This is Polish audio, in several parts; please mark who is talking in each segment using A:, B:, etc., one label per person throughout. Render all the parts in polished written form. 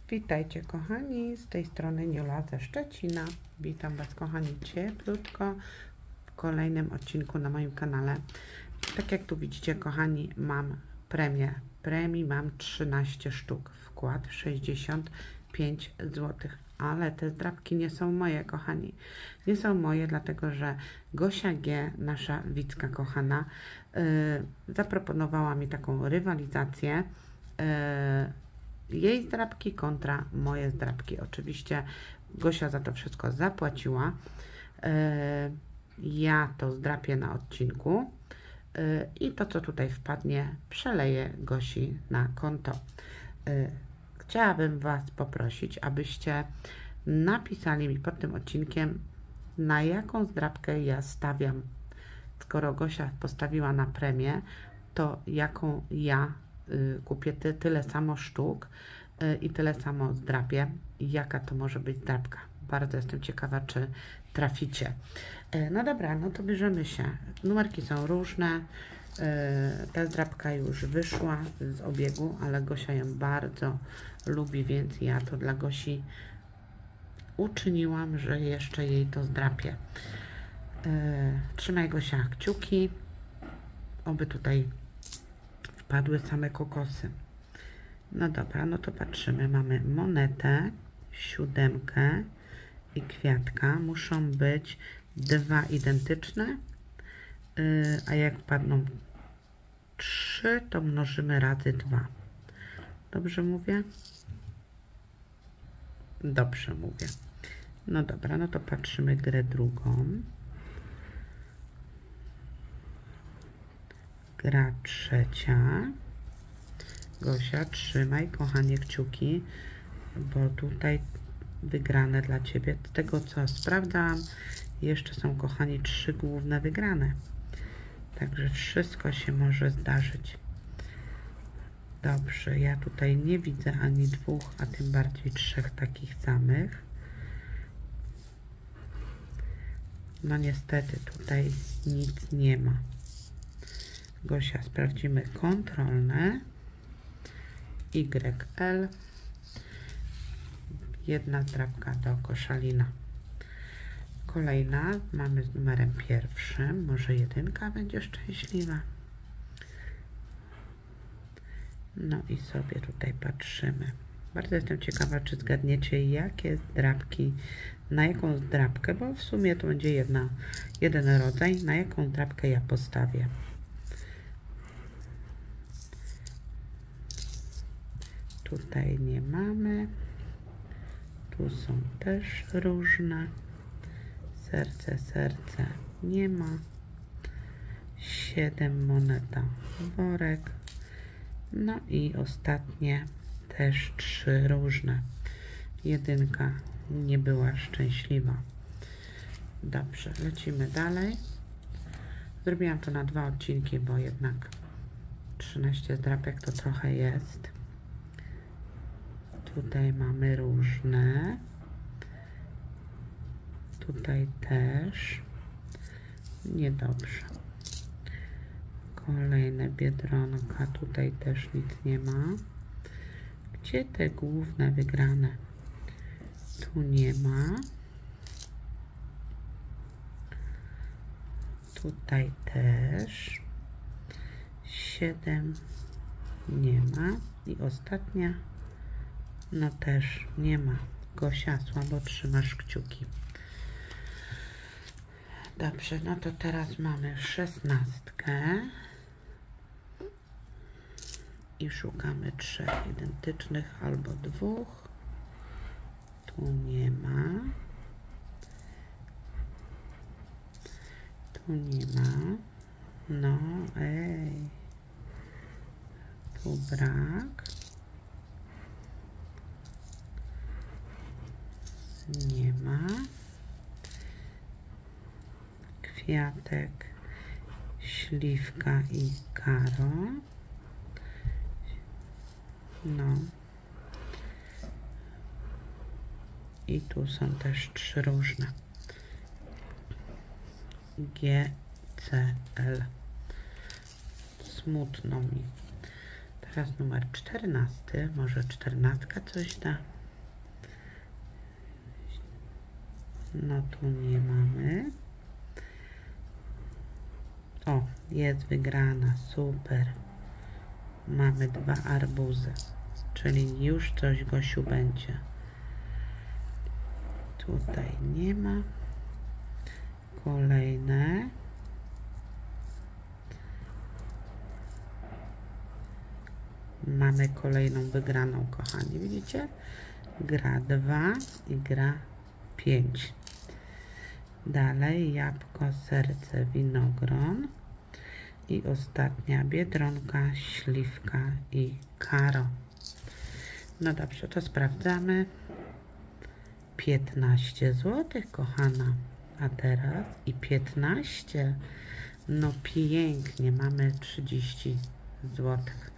A: Witajcie kochani, z tej strony Niula ze Szczecina. Witam Was kochani cieplutko w kolejnym odcinku na moim kanale. Tak jak tu widzicie kochani, mam premię. Premii mam 13 sztuk, wkład 65 zł. Ale te zdrabki nie są moje kochani. Nie są moje, dlatego że Gosia G, nasza widzka kochana, zaproponowała mi taką rywalizację. Jej zdrabki kontra moje zdrabki. Oczywiście Gosia za to wszystko zapłaciła. Ja to zdrapię na odcinku i to, co tutaj wpadnie, przeleję Gosi na konto. Chciałabym Was poprosić, abyście napisali mi pod tym odcinkiem, na jaką zdrabkę ja stawiam. Skoro Gosia postawiła na premię, to jaką ja kupię tyle samo sztuk i tyle samo zdrapię. Jaka to może być zdrabka? Bardzo jestem ciekawa, czy traficie. No dobra, no to bierzemy się. Numerki są różne. Ta zdrabka już wyszła z obiegu, ale Gosia ją bardzo lubi, więc ja to dla Gosi uczyniłam, że jeszcze jej to zdrapię. Trzymaj Gosia kciuki, oby tutaj wpadły same kokosy. No dobra, no to patrzymy. Mamy monetę, siódemkę i kwiatka. Muszą być dwa identyczne, a jak wpadną 3, to mnożymy razy 2. Dobrze mówię? Dobrze mówię. No dobra, no to patrzymy grę drugą. Gra trzecia. Gosia, trzymaj kochanie kciuki, bo tutaj wygrane dla Ciebie. Z tego co sprawdzam, jeszcze są kochani 3 główne wygrane. Także wszystko się może zdarzyć. Dobrze, ja tutaj nie widzę ani 2, a tym bardziej 3 takich samych. No niestety tutaj nic nie ma. Gosia, sprawdzimy kontrolne. YL. Jedna zdrabka do koszalina. Kolejna mamy z numerem 1. Może 1 będzie szczęśliwa. No i sobie tutaj patrzymy. Bardzo jestem ciekawa, czy zgadniecie, jakie zdrabki, na jaką zdrabkę, bo w sumie to będzie jeden rodzaj, na jaką zdrabkę ja postawię. Tutaj nie mamy. Tu są też różne. Serce nie ma. 7 moneta, worek. No i ostatnie też 3 różne. 1 nie była szczęśliwa. Dobrze, lecimy dalej. Zrobiłam to na 2 odcinki, bo jednak 13 zdrabek to trochę jest. Tutaj mamy różne. Tutaj też. Niedobrze. Kolejne biedronka. Tutaj też nic nie ma. Gdzie te główne wygrane? Tu nie ma. Tutaj też. 7 nie ma. I ostatnia. No też nie ma. Gosia, słabo trzymasz kciuki. Dobrze, no to teraz mamy 16 i szukamy 3 identycznych albo 2. Tu nie ma. Tu nie ma. No, tu brak. Nie ma. Kwiatek, śliwka i karo. No. I tu są też 3 różne. GCL. Smutno mi. Teraz numer 14. Może 14 coś da. No tu nie mamy. O, jest wygrana, super. Mamy 2 arbuzy, czyli już coś, Gosiu, będzie. Tutaj nie ma. Kolejne. Mamy kolejną wygraną, kochani. Widzicie? Gra 2 i gra 5. Dalej jabłko, serce, winogron. I ostatnia biedronka, śliwka i karo. No dobrze, to sprawdzamy. 15 zł, kochana. A teraz i 15. No pięknie, mamy 30 zł.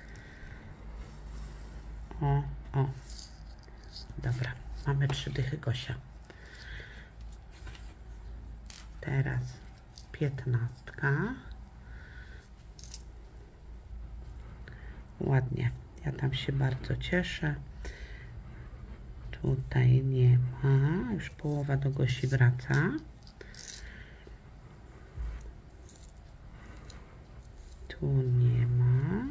A: O. Dobra, mamy 3 dychy, Gosia. Teraz 15. Ładnie, ja tam się bardzo cieszę. Tutaj nie ma, już połowa do Gosi wraca. Tu nie ma.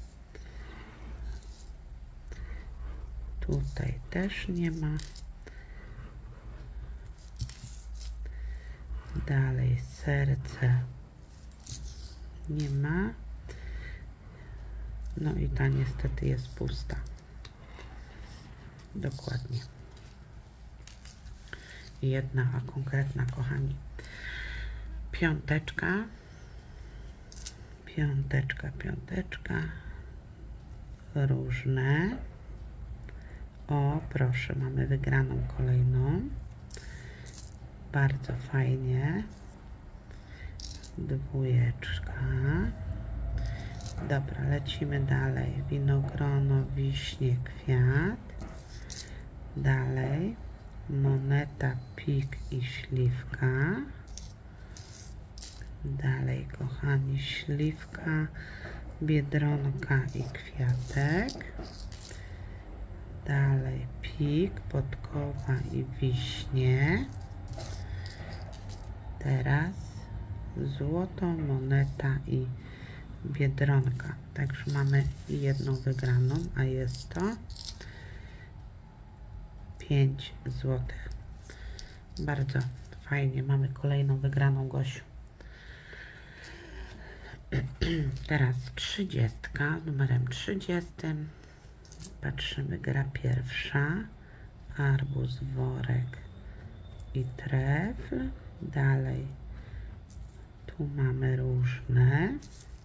A: Tutaj też nie ma. Dalej serce nie ma. No i ta niestety jest pusta. Dokładnie. Jedna, a konkretna, kochani. Piąteczka. Różne. O, proszę, mamy wygraną kolejną. Bardzo fajnie. 2. Dobra, lecimy dalej. Winogrono, wiśnie, kwiat. Dalej. Moneta, pik i śliwka. Dalej, kochani, śliwka, biedronka i kwiatek. Dalej pik, podkowa i wiśnie. Teraz złoto, moneta i biedronka. Także mamy jedną wygraną, a jest to 5 zł. Bardzo fajnie, mamy kolejną wygraną, Gosiu. Teraz 30, numerem 30. Patrzymy, gra pierwsza. Arbuz, worek i trefl. Dalej tu mamy różne.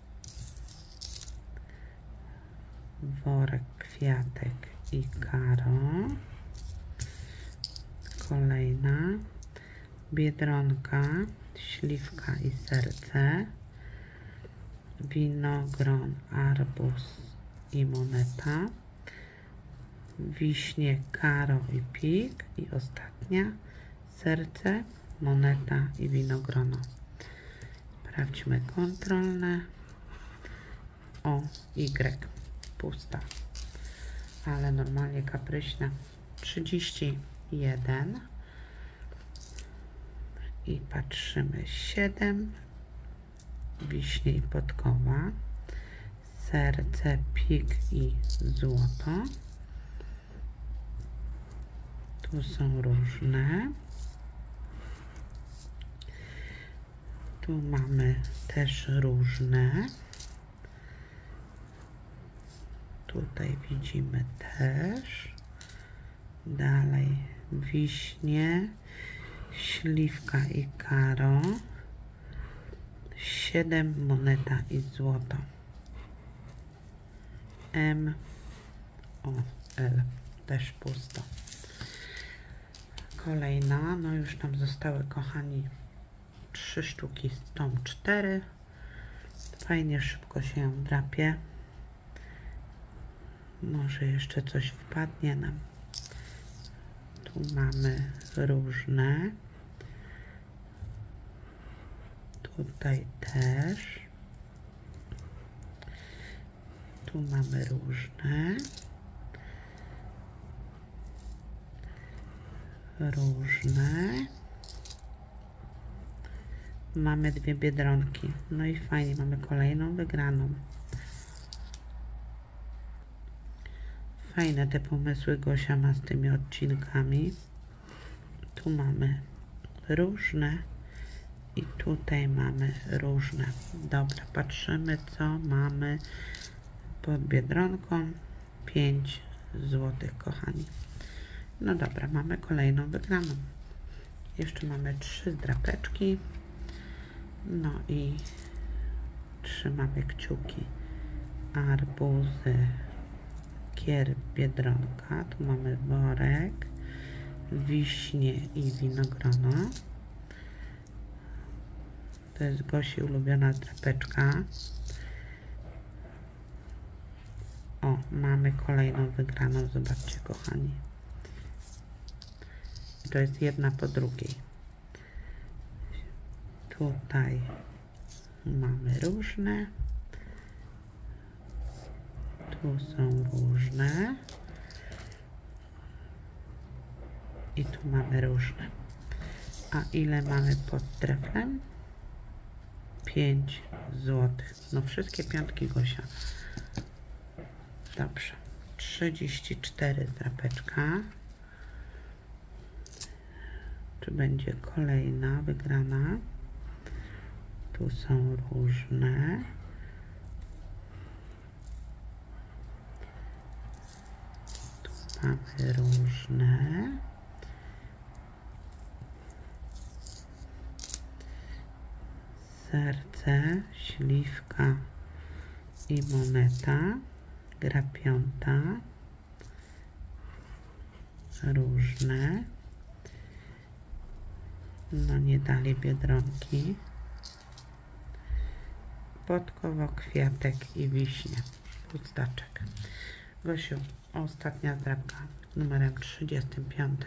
A: Worek, kwiatek i karo. Kolejna. Biedronka, śliwka i serce. Winogron, arbuz i moneta. Wiśnie, karo i pik. I ostatnia, serce, moneta i winogrono. Sprawdźmy kontrolne. O, Y, pusta. Ale normalnie kapryśna. 31. I patrzymy, 7. Wiśnie i podkowa. Serce, pik i złoto. Tu są różne. Tu mamy też różne. Tutaj widzimy też. Dalej wiśnie, śliwka i karo. 7, moneta i złoto. M, O, L, też pusto. Kolejna, no już nam zostały, kochani, 3 sztuki, tą 4. Fajnie, szybko się ją drapie. Może jeszcze coś wpadnie nam. Tu mamy różne. Tutaj też. Tu mamy różne. Różne. mamy 2 biedronki. No i fajnie, mamy kolejną wygraną. Fajne te pomysły Gosia ma z tymi odcinkami. Tu mamy różne i tutaj mamy różne. Dobra, patrzymy, co mamy pod biedronką. 5 zł, kochani. No dobra, mamy kolejną wygraną. Jeszcze mamy 3 zdrapeczki. No i trzymamy kciuki. Arbuzy, kier, biedronka. Tu mamy worek, wiśnie i winogrono. To jest Gosi ulubiona zdrapeczka. O, mamy kolejną wygraną. Zobaczcie, kochani. To jest jedna po drugiej. Tutaj mamy różne. Tu są różne. I tu mamy różne. A ile mamy pod treflem? 5 zł. No wszystkie piątki Gosia. Dobrze. 34 zdrapeczka. Tu będzie kolejna wygrana. Tu są różne. Tu mamy różne. Serce, śliwka i moneta. Gra piąta. Różne. No nie dali biedronki. Podkowo, kwiatek i wiśnie. Pustaczek. Gosiu, ostatnia zdrabka numerem 35.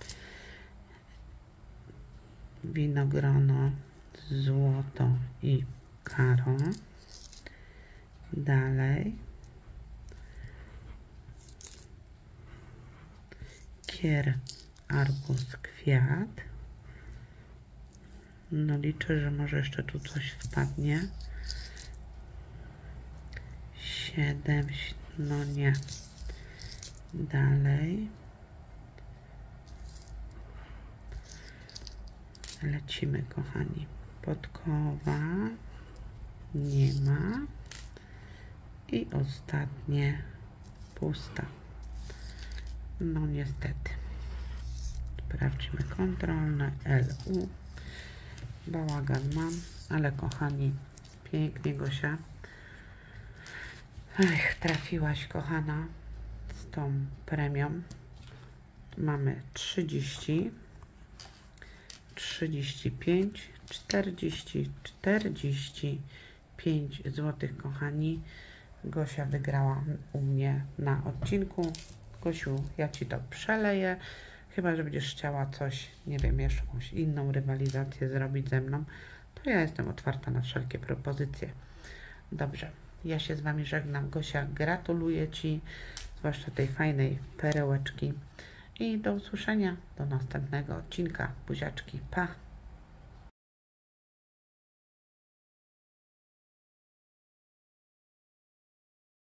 A: Winogrono, złoto i karo. Dalej. Kier, arbuz, kwiat. No liczę, że może jeszcze tu coś wpadnie. 7, no nie. Dalej. Lecimy, kochani. Podkowa. Nie ma. I ostatnie pusta. No niestety. Sprawdźmy kontrolne. LU. Bałagan mam, ale kochani, pięknie Gosia. Ech, trafiłaś, kochana, z tą premią. Mamy 30, 35, 40, 45 zł, kochani. Gosia wygrała u mnie na odcinku. Gosiu, ja Ci to przeleję. Chyba że będziesz chciała coś, nie wiem, jeszcze jakąś inną rywalizację zrobić ze mną, to ja jestem otwarta na wszelkie propozycje. Dobrze, ja się z Wami żegnam. Gosia, gratuluję Ci, zwłaszcza tej fajnej perełeczki i do usłyszenia do następnego odcinka. Buziaczki, pa!